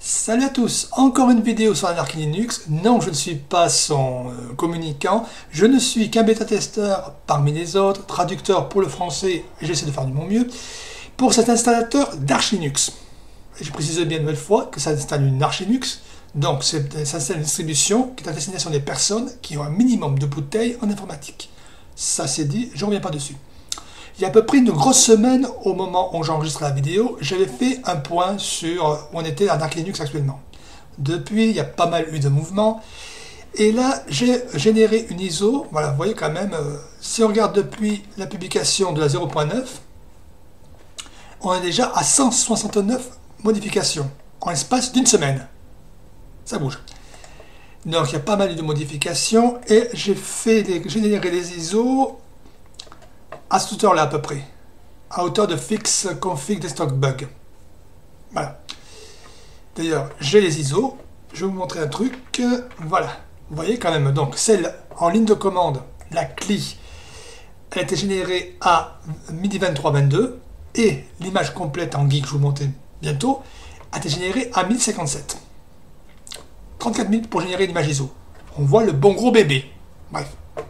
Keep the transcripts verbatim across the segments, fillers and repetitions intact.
Salut à tous, encore une vidéo sur Anarchy Linux. Non, je ne suis pas son euh, communicant, je ne suis qu'un bêta-testeur parmi les autres, traducteur pour le français, et j'essaie de faire de mon mieux, pour cet installateur d'Arch Linux. Et je précise bien une nouvelle fois que ça installe une Arch Linux, donc ça installe une distribution qui est à destination des personnes qui ont un minimum de bouteilles en informatique. Ça c'est dit, je ne reviens pas dessus. Il y a à peu près une grosse semaine, au moment où j'enregistre la vidéo, j'avais fait un point sur où on était à Arch Linux actuellement. Depuis, il y a pas mal eu de mouvements. Et là, j'ai généré une I S O. Voilà, vous voyez quand même, euh, si on regarde depuis la publication de la zéro point neuf, on est déjà à cent soixante-neuf modifications en l'espace d'une semaine. Ça bouge. Donc, il y a pas mal de modifications et j'ai fait les, générer les I S O à cette hauteur-là à peu près, à hauteur de fix config desktop bug. Voilà. D'ailleurs, j'ai les I S O, je vais vous montrer un truc, voilà. Vous voyez quand même, donc celle en ligne de commande, la C L I, elle a été générée à midi vingt-trois vingt-deux, et l'image complète en geek, je vous montrer bientôt, a été générée à midi cinquante-sept. trente-quatre minutes pour générer l'image I S O. On voit le bon gros bébé. Bref.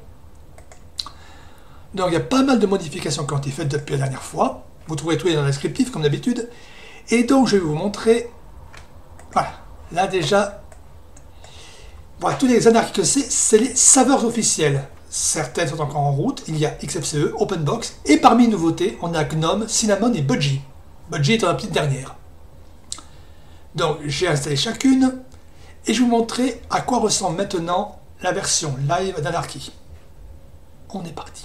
Donc il y a pas mal de modifications qui ont été faites depuis la dernière fois. Vous trouverez tout dans le descriptif comme d'habitude. Et donc je vais vous montrer. Voilà. Là déjà. Voilà, tous les anarchies que c'est, c'est les saveurs officielles. Certaines sont encore en route. Il y a X F C E, OpenBox. Et parmi les nouveautés, on a Gnome, Cinnamon et Budgie. Budgie étant la petite dernière. Donc j'ai installé chacune. Et je vais vous montrer à quoi ressemble maintenant la version live d'Anarchy. On est parti.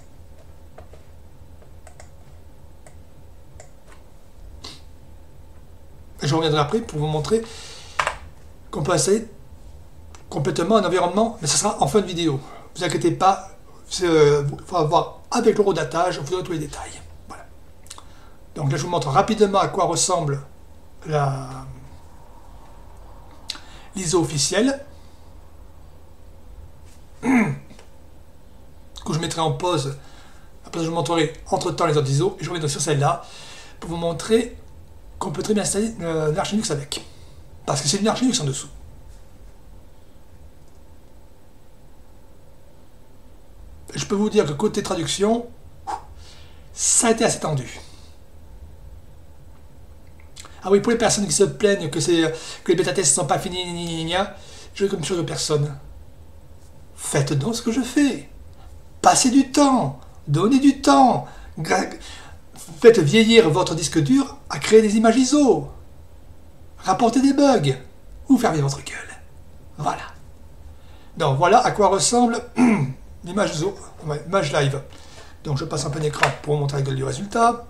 Je reviendrai après pour vous montrer qu'on peut installer complètement un environnement, mais ce sera en fin de vidéo. Ne vous inquiétez pas, il euh, faut avoir avec l'horodatage, vous aurez tous les détails. Voilà. Donc là, je vous montre rapidement à quoi ressemble la l'I S O officielle, que je mettrai en pause. Après, je vous montrerai entre-temps les autres I S O, et je reviendrai sur celle-là pour vous montrer qu'on peut très bien installer euh, l'Arch Linux avec. Parce que c'est une Arch Linux en dessous. Je peux vous dire que côté traduction, ça a été assez tendu. Ah oui, pour les personnes qui se plaignent que, que les bêta-tests ne sont pas finis, ni, ni, ni, je veux comme chose de personne. Faites donc ce que je fais. Passez du temps. Donnez du temps. Faites vieillir votre disque dur à créer des images I S O. Rapportez des bugs. Ou fermez votre gueule. Voilà. Donc voilà à quoi ressemble l'image I S O, image live. Donc je passe en plein écran pour vous montrer la gueule du résultat.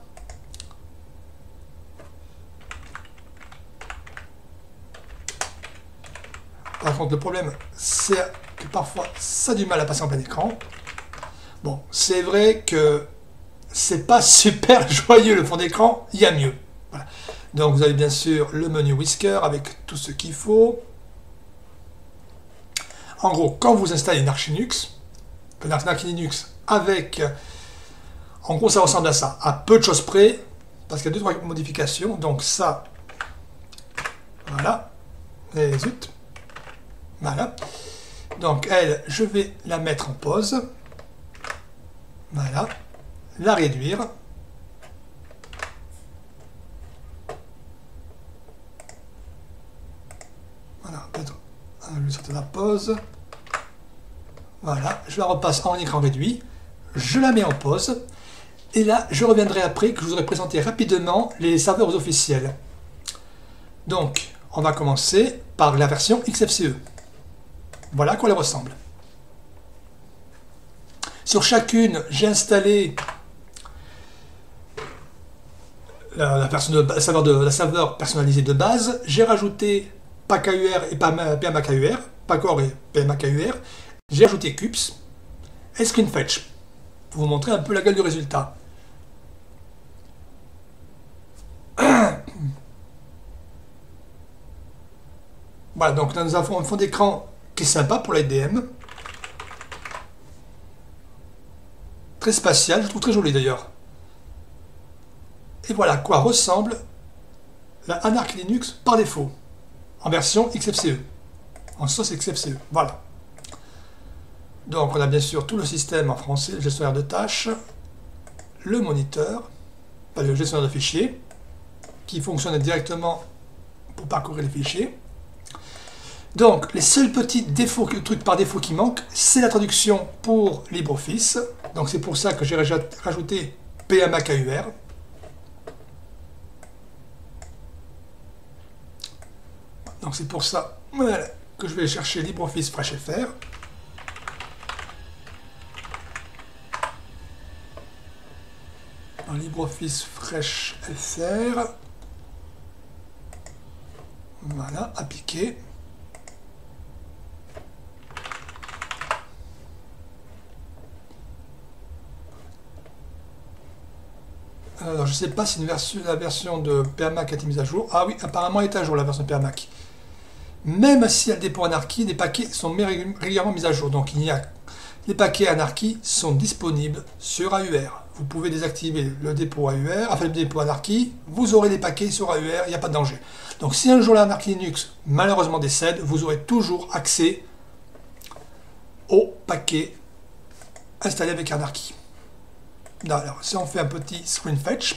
Par contre le problème c'est que parfois ça a du mal à passer en plein écran. Bon, c'est vrai que c'est pas super joyeux le fond d'écran, il y a mieux. Voilà. Donc vous avez bien sûr le menu Whisker avec tout ce qu'il faut. En gros, quand vous installez une Arch Linux, une Arch Linux avec, en gros ça ressemble à ça, à peu de choses près, parce qu'il y a deux trois modifications. Donc ça, voilà, et zut, voilà. Donc elle, je vais la mettre en pause, voilà. La réduire. Voilà, peut-être lui sortir la pause. Voilà, je la repasse en écran réduit. Je la mets en pause. Et là, je reviendrai après que je vous aurai présenté rapidement les serveurs officiels. Donc, on va commencer par la version X F C E. Voilà à quoi elle ressemble. Sur chacune, j'ai installé La, la, de, la, saveur de, la saveur personnalisée de base. J'ai rajouté P A K U R et P M A K U R, Pacor et P M A K U R. J'ai ajouté Cups et ScreenFetch pour vous montrer un peu la gueule du résultat. Voilà, donc nous avons un fond d'écran qui est sympa pour la I D M. Très spatial, je trouve très joli d'ailleurs. Et voilà à quoi ressemble la Anarchy Linux par défaut. en version X F C E, en sauce X F C E. Voilà. Donc on a bien sûr tout le système en français, le gestionnaire de tâches, le moniteur, pas le gestionnaire de fichiers, qui fonctionne directement pour parcourir les fichiers. Donc les seuls petits défauts, trucs par défaut qui manquent, c'est la traduction pour LibreOffice. Donc c'est pour ça que j'ai rajouté P M A K U R. Donc c'est pour ça voilà, que je vais chercher LibreOffice Fresh F R. Dans LibreOffice Fresh F R. Voilà, appliquer. Alors, je ne sais pas si une version, la version de P M A C a été mise à jour. Ah oui, apparemment elle est à jour, la version P M A C. Même si elle dépend Anarchy, les paquets sont régulièrement mis à jour. Donc, il y a, les paquets Anarchy sont disponibles sur A U R. Vous pouvez désactiver le dépôt A U R, enfin le dépôt Anarchy, vous aurez les paquets sur A U R, il n'y a pas de danger. Donc, si un jour l'Anarchy Linux malheureusement décède, vous aurez toujours accès aux paquets installés avec Anarchy. Alors, si on fait un petit screen fetch,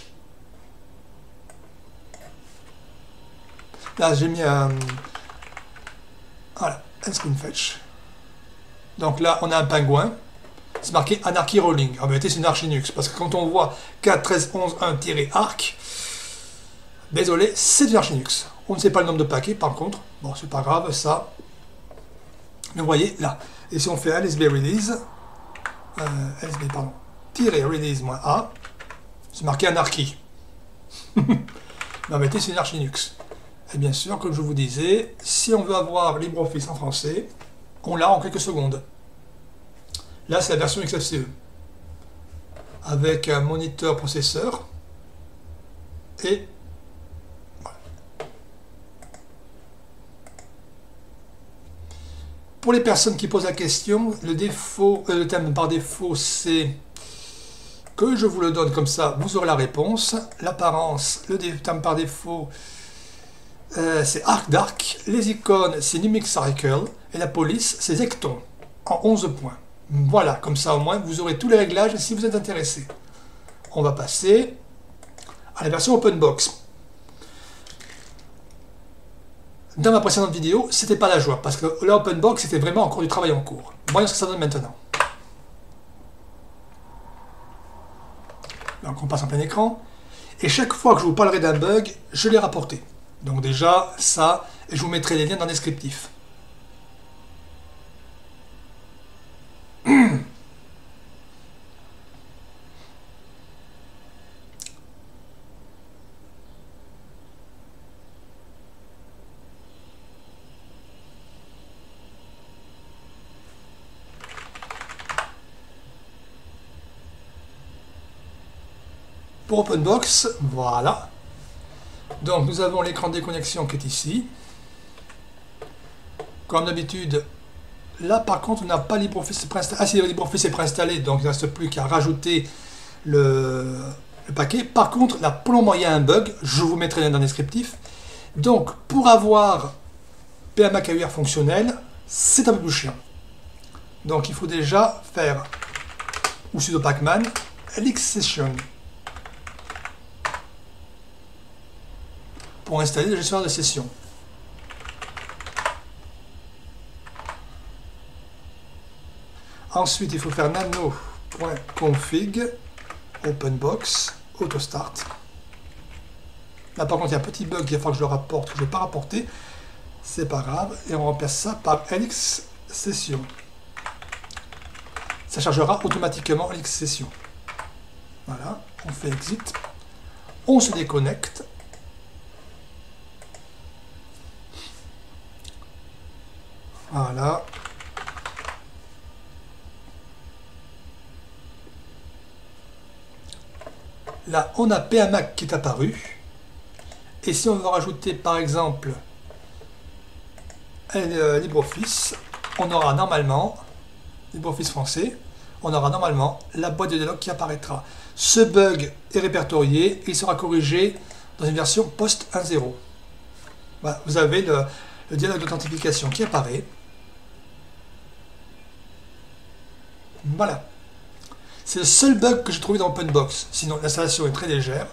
là j'ai mis un, voilà, un screen fetch. Donc là, on a un pingouin, c'est marqué Anarchy Rolling. En vérité, c'est une Arch Linux, parce que quand on voit quatre treize onze un-arc, désolé, c'est une Arch Linux. On ne sait pas le nombre de paquets, par contre, bon, c'est pas grave, ça. Mais vous voyez, là, et si on fait L S B release, euh, L S B, pardon, release-a, c'est marqué Anarchy. Mais en vérité, c'est une Arch Linux. Et bien sûr, comme je vous disais, si on veut avoir LibreOffice en français, on l'a en quelques secondes. Là, c'est la version X F C E. Avec un moniteur processeur. Et voilà. Pour les personnes qui posent la question, le défaut, euh, le thème par défaut, c'est que je vous le donne comme ça, vous aurez la réponse. L'apparence, le thème par défaut, euh, c'est Arc Dark. Les icônes, c'est Numix Cycle. Et la police, c'est Zecton, en onze points. Voilà, comme ça au moins, vous aurez tous les réglages si vous êtes intéressé. On va passer à la version OpenBox. Dans ma précédente vidéo, c'était pas la joie, parce que la OpenBox, c'était vraiment encore du travail en cours. Voyons ce que ça donne maintenant. Donc on passe en plein écran, et chaque fois que je vous parlerai d'un bug, je l'ai rapporté. Donc déjà, ça, et je vous mettrai les liens dans le descriptif. Pour OpenBox, voilà. Donc nous avons l'écran de déconnexion qui est ici. Comme d'habitude, là par contre on n'a pas LibreOffice préinstallé. Ah si, LibreOffice est préinstallé, donc il ne reste plus qu'à rajouter le, le paquet. Par contre, là pour le moment il y a un bug, je vous mettrai dans le descriptif. Donc pour avoir P M A K U R fonctionnel, c'est un peu plus chiant. Donc il faut déjà faire, ou sudo pacman, lxsession. Pour installer le gestionnaire de session. Ensuite, il faut faire nano.config openbox autostart. Là, par contre, il y a un petit bug, il va falloir que je le rapporte, que je ne vais pas rapporter. C'est pas grave. Et on remplace ça par lxsession. Ça chargera automatiquement lxsession. Voilà. On fait exit. On se déconnecte. Voilà. Là, on a P M A C qui est apparu. Et si on veut rajouter, par exemple, euh, LibreOffice, on aura normalement, LibreOffice français, on aura normalement la boîte de dialogue qui apparaîtra. Ce bug est répertorié et il sera corrigé dans une version post un point zéro. Voilà, vous avez le... le dialogue d'authentification qui apparaît. Voilà. C'est le seul bug que j'ai trouvé dans OpenBox. Sinon, l'installation est très légère.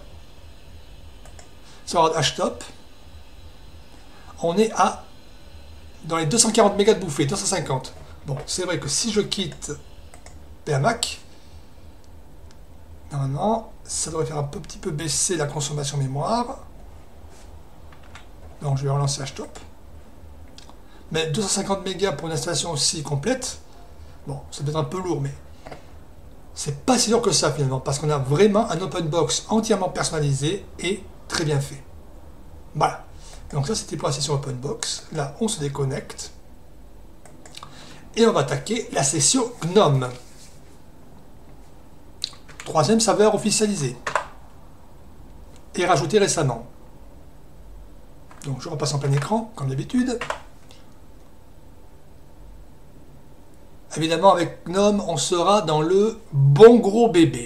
Sur HTOP, on est à dans les deux cent quarante mégas de bouffée, deux cent cinquante. Bon, c'est vrai que si je quitte P A Mac, normalement, ça devrait faire un peu, petit peu baisser la consommation mémoire. Donc, je vais relancer HTOP. Mais deux cent cinquante mégas pour une installation aussi complète, bon, ça peut être un peu lourd, mais c'est pas si lourd que ça finalement, parce qu'on a vraiment un OpenBox entièrement personnalisé et très bien fait. Voilà. Donc ça, c'était pour la session OpenBox. Là, on se déconnecte. Et on va attaquer la session GNOME. Troisième serveur officialisé. Et rajouté récemment. Donc je repasse en plein écran, comme d'habitude. Évidemment, avec GNOME, on sera dans le bon gros bébé.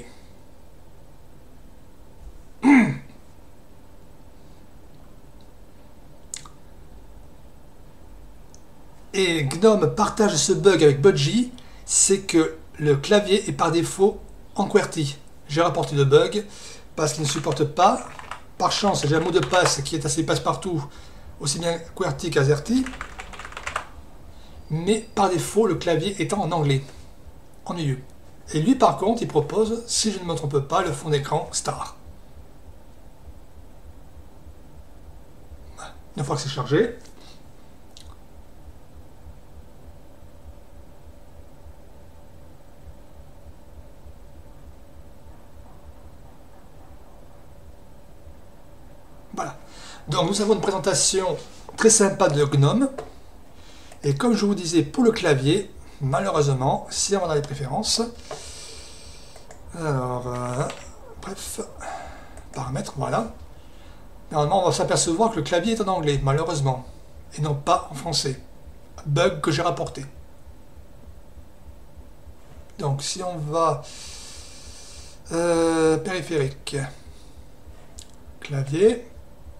Et GNOME partage ce bug avec Budgie, c'est que le clavier est par défaut en QWERTY. J'ai rapporté le bug parce qu'il ne supporte pas. Par chance, j'ai un mot de passe qui est assez passe-partout, aussi bien QWERTY qu'AZERTY. Mais par défaut, le clavier étant en anglais. Ennuyeux. Et lui, par contre, il propose, si je ne me trompe pas, le fond d'écran Star. Une fois que c'est chargé, voilà. Donc nous avons une présentation très sympa de GNOME. Et comme je vous disais pour le clavier, malheureusement, si on va dans les préférences, alors, euh, bref, paramètres, voilà. Normalement, on va s'apercevoir que le clavier est en anglais, malheureusement, et non pas en français. Bug que j'ai rapporté. Donc, si on va euh, périphérique, clavier.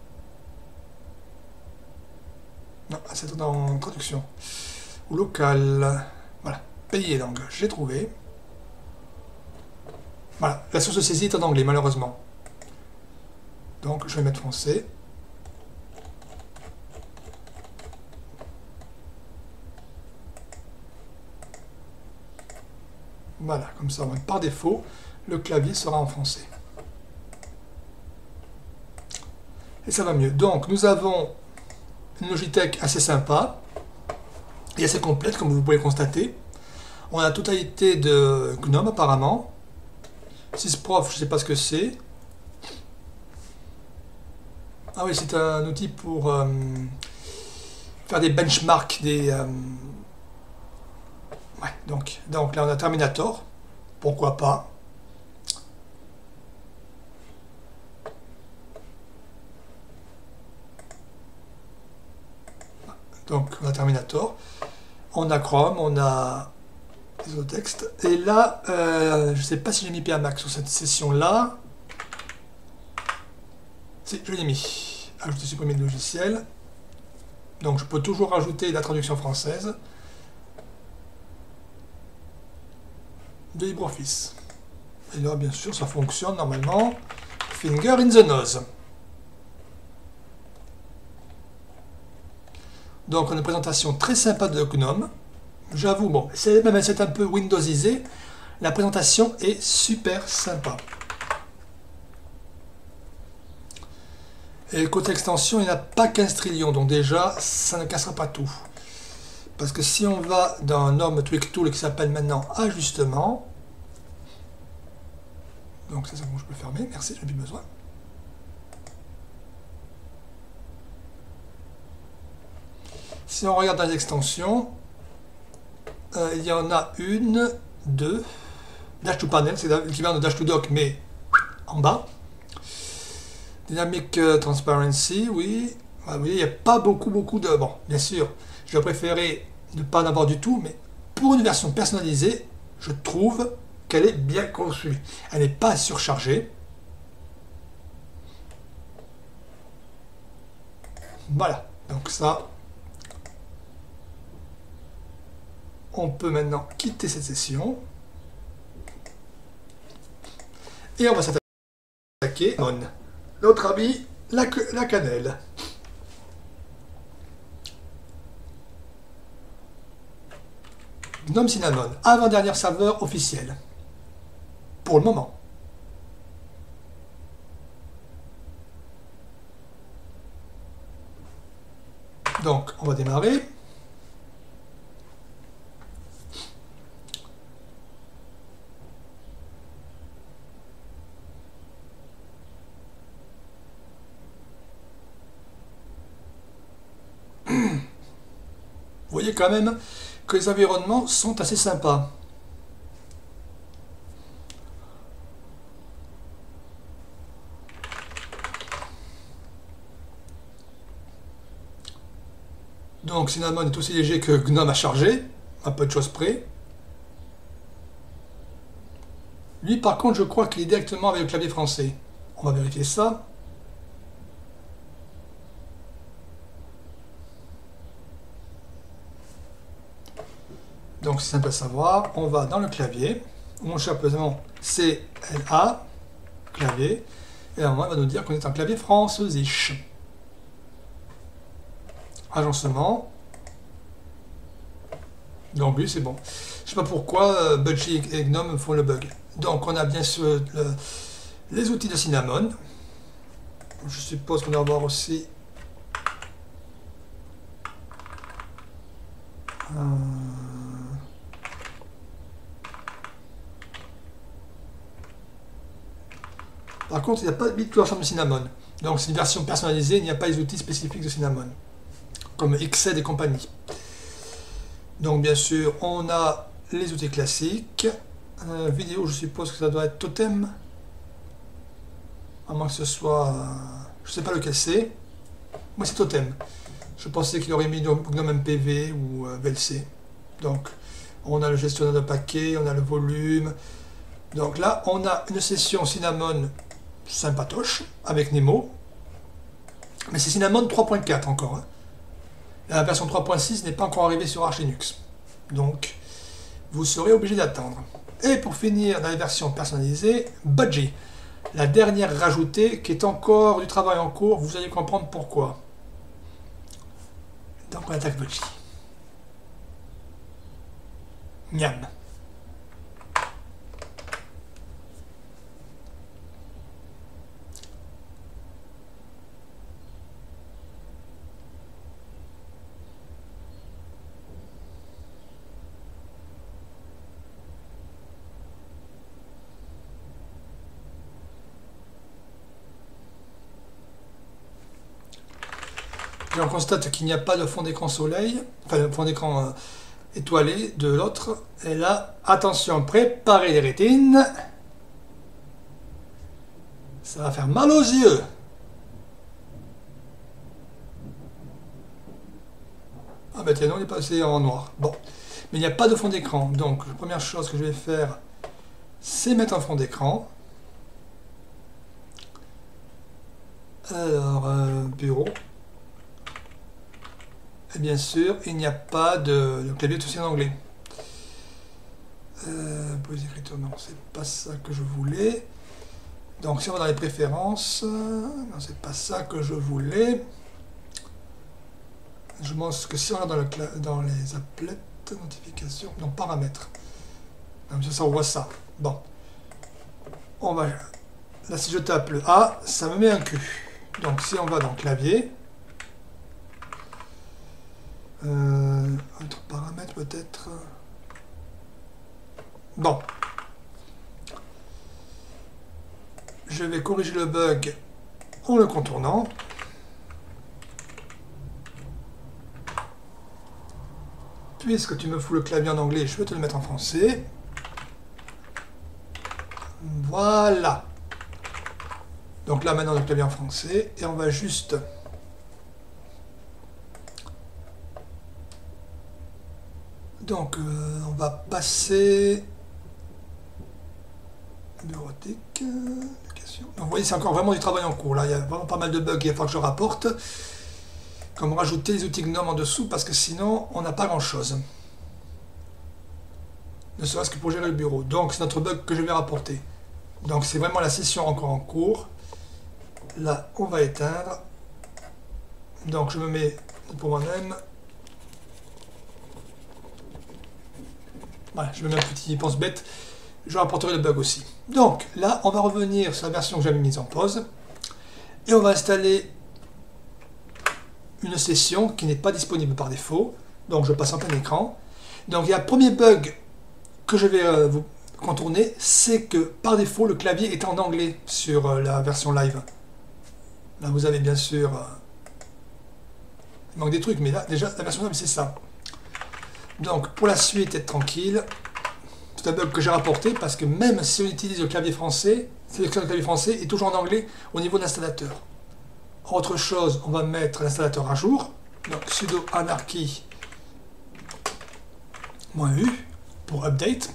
Non, c'est dans traduction. Ou local. Voilà. Pays et langue. J'ai trouvé. Voilà. La source de saisie est en anglais, malheureusement. Donc, je vais mettre français. Voilà. Comme ça, par défaut, le clavier sera en français. Et ça va mieux. Donc, nous avons une Logitech assez sympa et assez complète, comme vous pouvez constater. On a la totalité de GNOME apparemment. sysprof, je ne sais pas ce que c'est. Ah oui, c'est un outil pour euh, faire des benchmarks, des... Euh... Ouais, donc, donc là on a Terminator, pourquoi pas. Donc on a Terminator, on a Chrome, on a les autres textes. Et là, euh, je ne sais pas si j'ai mis P A Mac sur cette session-là. Si, je l'ai mis. Ajouter, supprimer le logiciel. Donc je peux toujours rajouter la traduction française de LibreOffice. Et là, bien sûr, ça fonctionne normalement. Finger in the nose. Donc, on a une présentation très sympa de GNOME. J'avoue, bon, c'est même c'est un peu Windowsisé. La présentation est super sympa. Et côté extension, il n'y en a pas quinze trillions. Donc déjà, ça ne cassera pas tout. Parce que si on va dans GNOME Tweak Tool qui s'appelle maintenant Ajustement. Donc ça, c'est bon, je peux le fermer. Merci, je n'ai plus besoin. Si on regarde dans les extensions, euh, il y en a une, deux, Dash to Panel, c'est l'équivalent de Dash to Dock, mais en bas. Dynamic Transparency, oui. Ah, oui, il n'y a pas beaucoup, beaucoup de... Bon, bien sûr, je préférais ne pas en avoir du tout, mais pour une version personnalisée, je trouve qu'elle est bien conçue. Elle n'est pas surchargée. Voilà, donc ça... on peut maintenant quitter cette session. Et on va s'attaquer à notre ami, la, la cannelle. Gnome Cinnamon, avant-dernier serveur officiel. Pour le moment. Donc, on va démarrer. Vous voyez quand même que les environnements sont assez sympas. Donc Cinnamon est aussi léger que Gnome à charger, à peu de choses près. Lui par contre je crois qu'il est directement avec le clavier français. On va vérifier ça. Donc c'est simple à savoir, on va dans le clavier, on cherche précisément C L A, clavier, et à un moment il va nous dire qu'on est en clavier français-ish. Agencement. Donc lui c'est bon. Je sais pas pourquoi euh, Budgie et Gnome font le bug. Donc on a bien sûr le, les outils de Cinnamon. Je suppose qu'on va avoir aussi euh, par contre il n'y a pas de bit de Cinnamon. Donc c'est une version personnalisée, il n'y a pas les outils spécifiques de Cinnamon. Comme Xed et compagnie. Donc bien sûr, on a les outils classiques. Euh, vidéo, je suppose que ça doit être Totem. À moins que ce soit... Euh, je ne sais pas lequel c'est. Moi c'est Totem. Je pensais qu'il aurait mis Gnome M P V ou euh, V L C. Donc on a le gestionnaire de paquets, on a le volume. Donc là, on a une session Cinnamon sympatoche avec Nemo. Mais c'est Cinnamon trois point quatre encore. Hein. La version trois point six n'est pas encore arrivée sur Arch Linux. Donc, vous serez obligé d'attendre. Et pour finir, dans les versions personnalisées, Budgie. La dernière rajoutée, qui est encore du travail en cours. Vous allez comprendre pourquoi. Donc, on attaque Budgie. Miam. Et on constate qu'il n'y a pas de fond d'écran soleil, enfin de fond d'écran euh, étoilé de l'autre. Et là, attention, préparez les rétines. Ça va faire mal aux yeux. Ah bah tiens, on est passé en noir. Bon, mais il n'y a pas de fond d'écran. Donc, la première chose que je vais faire, c'est mettre un fond d'écran. Alors, euh, bureau. Et bien sûr, il n'y a pas de, de clavier tout aussi en anglais. Euh, police d'écriture, non, c'est pas ça que je voulais. Donc si on va dans les préférences, non, c'est pas ça que je voulais. Je pense que si on va dans, le, dans les applets, notifications, non, paramètres. Comme ça, on voit ça. Bon. On va... Là, si je tape le A, ça me met un Q. Donc si on va dans clavier, Euh, autre paramètre peut-être. Bon. Je vais corriger le bug en le contournant. Puisque tu me fous le clavier en anglais, je vais te le mettre en français. Voilà. Donc là maintenant le clavier en français. Et on va juste... Donc, euh, on va passer... Bureautique, euh, donc, vous voyez, c'est encore vraiment du travail en cours. Là, il y a vraiment pas mal de bugs qu'il va falloir que je rapporte. Comme rajouter les outils Gnome en dessous, parce que sinon, on n'a pas grand-chose. ne serait-ce que pour gérer le bureau. Donc c'est notre bug que je vais rapporter. Donc c'est vraiment la session encore en cours. Là, on va éteindre. Donc je me mets pour moi-même. Voilà, je me mets un petit pense-bête. Je rapporterai le bug aussi. Donc là, on va revenir sur la version que j'avais mise en pause. Et on va installer une session qui n'est pas disponible par défaut. Donc je passe en plein écran. Donc il y a un premier bug que je vais euh, vous contourner, c'est que par défaut le clavier est en anglais sur euh, la version live. Là vous avez bien sûr... Euh, il manque des trucs, mais là déjà la version live c'est ça. Donc pour la suite, être tranquille. C'est un bug que j'ai rapporté parce que même si on utilise le clavier français, le clavier français est toujours en anglais au niveau de l'installateur. Autre chose, on va mettre l'installateur à jour. Donc sudo anarchy -u pour update.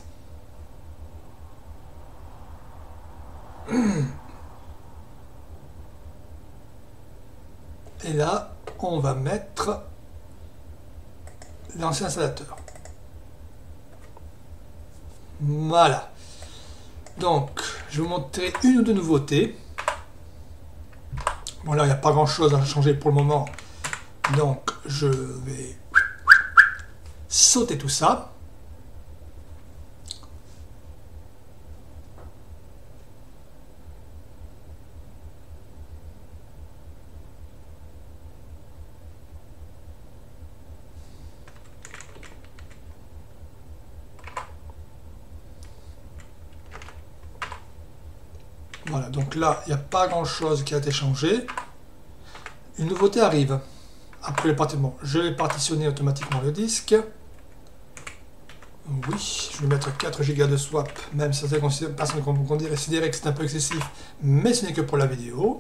Et là, on va mettre l'ancien installateur. Voilà. Donc, je vais vous montrer une ou deux nouveautés. Bon, là, il n'y a pas grand chose à changer pour le moment. Donc, je vais sauter tout ça. Voilà, donc là, il n'y a pas grand chose qui a été changé. Une nouveauté arrive. Après le partitionnement, je vais partitionner automatiquement le disque. Oui, je vais mettre quatre gigas de swap, même si certaines personnes considéraient que c'est un peu excessif, mais ce n'est que pour la vidéo.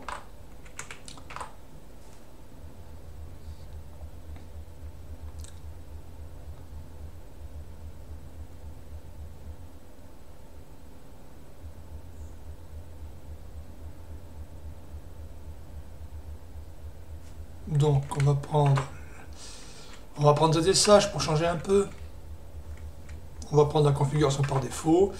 Donc on va prendre on va prendre des sages pour changer un peu. On va prendre la configuration par défaut.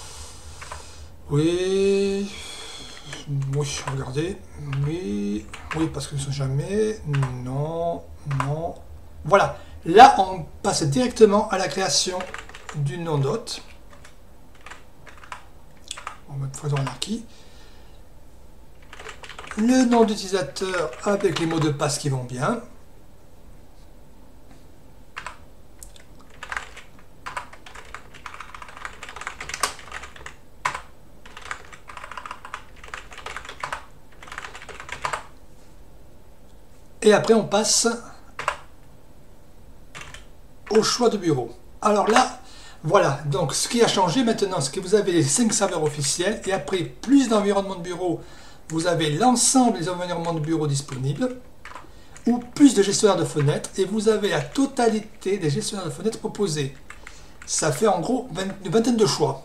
Oui. Oui, regardez. Oui. Oui, parce que ne sont jamais. Non. Non. Voilà. Là, on passe directement à la création du nom d'hôte. On va mettre Photo Anarchy. Le nom d'utilisateur avec les mots de passe qui vont bien. Et après, on passe au choix de bureau. Alors là, voilà. Donc, ce qui a changé maintenant, c'est que vous avez les cinq serveurs officiels. Et après, plus d'environnements de bureau, vous avez l'ensemble des environnements de bureau disponibles. Ou plus de gestionnaires de fenêtres. Et vous avez la totalité des gestionnaires de fenêtres proposés. Ça fait en gros une vingtaine de choix.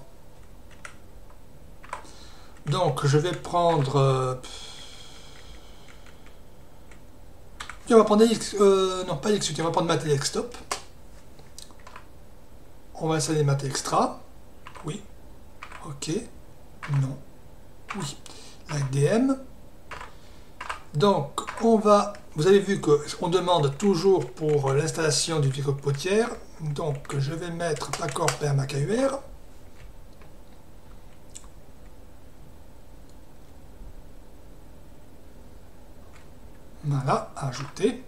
Donc, je vais prendre... Euh, on va prendre X, euh, non pas X, on va prendre Mate Desktop. On va installer Mate Extra. Oui. Ok. Non. Oui. La D M. Donc, on va... Vous avez vu qu'on demande toujours pour l'installation du Pico Potière. Donc, je vais mettre Pacor P M A K U R. Voilà, ajouter.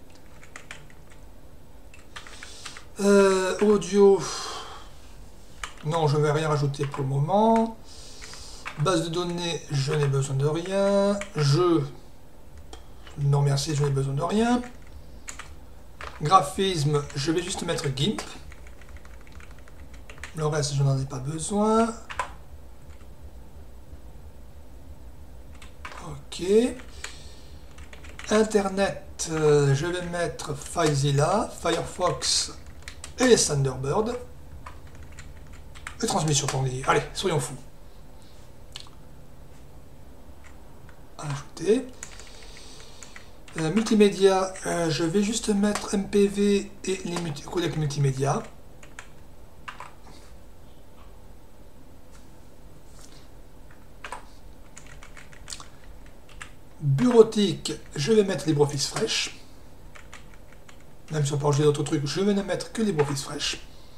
Euh, audio. Non, je ne vais rien rajouter pour le moment. Base de données, je n'ai besoin de rien. Jeu. Non merci, je n'ai besoin de rien. Graphisme, je vais juste mettre GIMP. Le reste, je n'en ai pas besoin. Ok. Internet, euh, je vais mettre FileZilla, Firefox et Thunderbird. Et transmission pour dire. Allez, soyons fous. Ajouter. Euh, multimédia, euh, je vais juste mettre M P V et les multi codecs multimédia. bureautique, je vais mettre LibreOffice Fresh. Même si on peut rajouter d'autres trucs, je vais ne mettre que LibreOffice Fresh.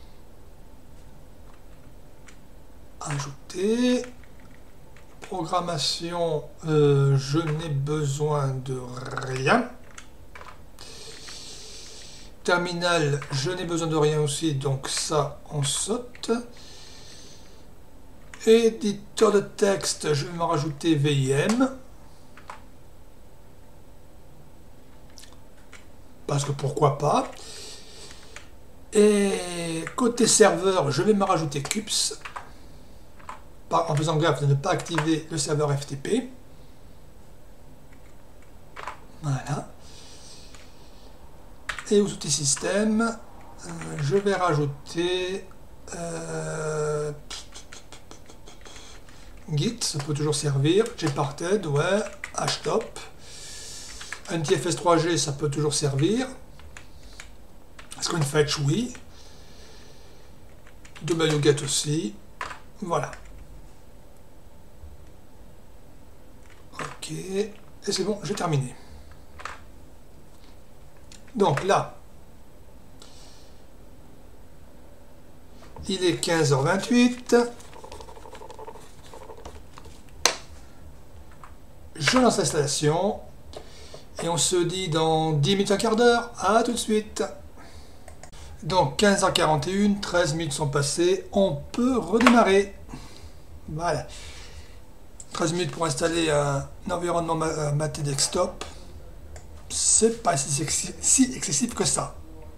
Ajouter. Programmation, euh, je n'ai besoin de rien. Terminal, je n'ai besoin de rien aussi, donc ça, on saute. Éditeur de texte, je vais m'en rajouter V I M. Parce que pourquoi pas. Et côté serveur, je vais me rajouter C U P S. En faisant gaffe de ne pas activer le serveur F T P. Voilà. Et aux outils système, euh, je vais rajouter euh, Git, ça peut toujours servir. Gparted, ouais. Htop. N T F S trois G, ça peut toujours servir. Screenfetch, oui. wget aussi. Voilà. Ok. Et c'est bon, j'ai terminé. Donc là, il est quinze heures vingt-huit. Je lance l'installation. Et on se dit dans dix minutes, un quart d'heure. À tout de suite. Donc quinze heures quarante et un, treize minutes sont passées. On peut redémarrer. Voilà. treize minutes pour installer un environnement Mate Desktop. C'est pas si, si excessif que ça.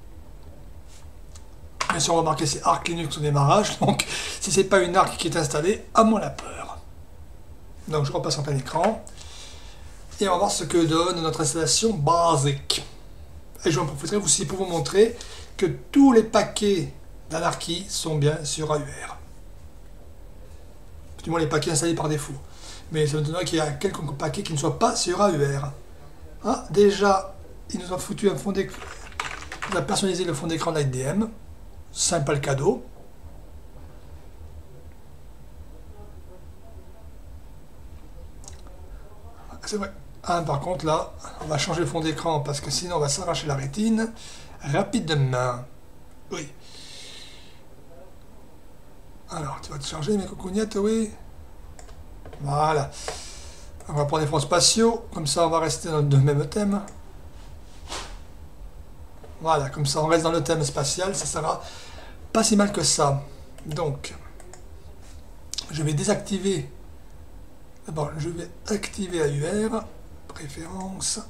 Bien sûr, remarquez, c'est Arch Linux au démarrage. Donc, si c'est pas une Arch qui est installée, à moins la peur. Donc, je repasse en plein écran. Et on va voir ce que donne notre installation basique. Et je vais en profiter aussi pour vous montrer que tous les paquets d'Anarchy sont bien sur A U R. Du moins, les paquets installés par défaut. Mais ça me donnerait qu'il y a quelques paquets qui ne soient pas sur A U R. Ah, déjà, il nous a foutu un fond d'écran. Il a personnalisé le fond d'écran de l'I D M. Sympa le cadeau. C'est vrai. Ah, par contre, là, on va changer le fond d'écran parce que sinon on va s'arracher la rétine rapidement. Oui. Alors, tu vas te charger, mes coucougnettes, oui. Voilà. On va prendre des fonds spatiaux, comme ça on va rester dans le même thème. Voilà, comme ça on reste dans le thème spatial, ça sera pas si mal que ça. Donc, je vais désactiver. D'abord, je vais activer A U R, préférences.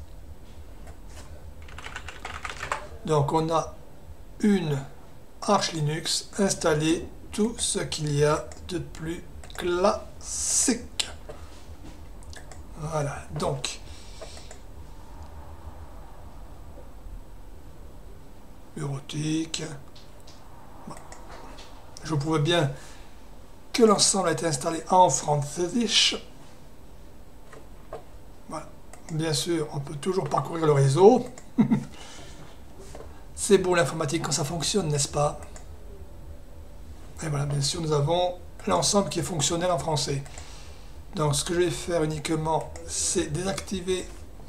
Donc, on a une Arch Linux installée, tout ce qu'il y a de plus classique. Voilà, donc, bureautique. Je pouvais bien que l'ensemble a été installé en français. Voilà, bien sûr, on peut toujours parcourir le réseau. C'est beau l'informatique quand ça fonctionne, n'est-ce pas? Et voilà, bien sûr, nous avons l'ensemble qui est fonctionnel en français. Donc ce que je vais faire uniquement, c'est désactiver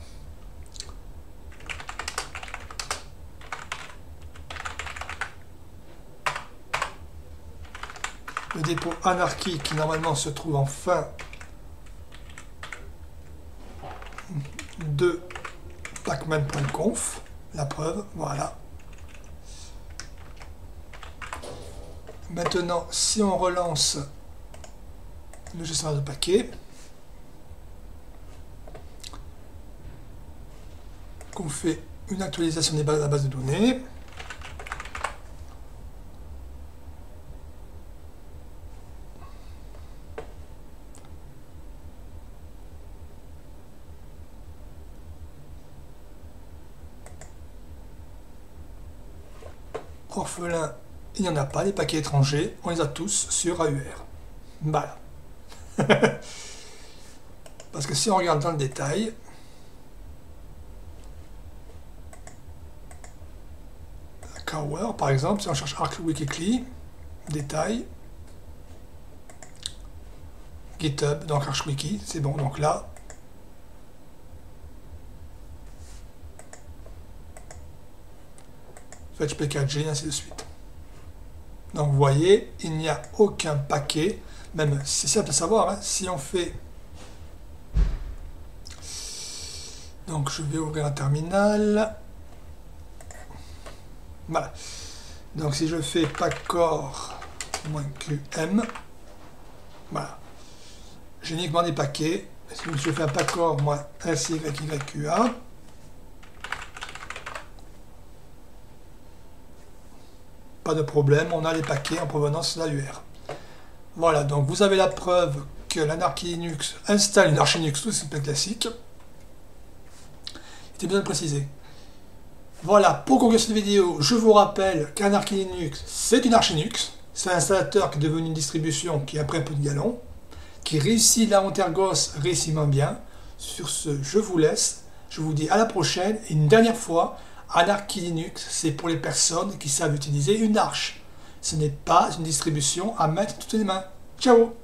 le dépôt Anarchy qui normalement se trouve en fin de pacman point conf. La preuve, voilà. Maintenant, si on relance le gestionnaire de paquets, qu'on fait une actualisation des bases, de la base de données, orphelin, il n'y en a pas, les paquets étrangers, on les a tous sur A U R. Voilà. Parce que si on regarde dans le détail, Cower par exemple, si on cherche Arch Wikicli, détail, GitHub, donc ArchWiki, c'est bon, donc là, fetch packaging, ainsi de suite. Donc vous voyez, il n'y a aucun paquet, même c'est simple à savoir, hein, si on fait... Donc je vais ouvrir un terminal. Voilà. Donc si je fais pacor-qm, voilà. J'ai uniquement des paquets. Si je fais un pacor-syqa, pas de problème, on a les paquets en provenance de l'A U R. Voilà, donc vous avez la preuve que l'Anarchy Linux installe une Arch Linux tout simplement classique. C'était bien de préciser. Voilà, pour conclure cette vidéo, je vous rappelle qu'Anarchy Linux, c'est une Arch Linux. C'est un installateur qui est devenu une distribution qui a pris un peu de galon, qui réussit là en Tergos réussit bien. Sur ce, je vous laisse. Je vous dis à la prochaine. Et une dernière fois, Anarchy Linux, c'est pour les personnes qui savent utiliser une Arch. Ce n'est pas une distribution à mettre toutes les mains. Ciao!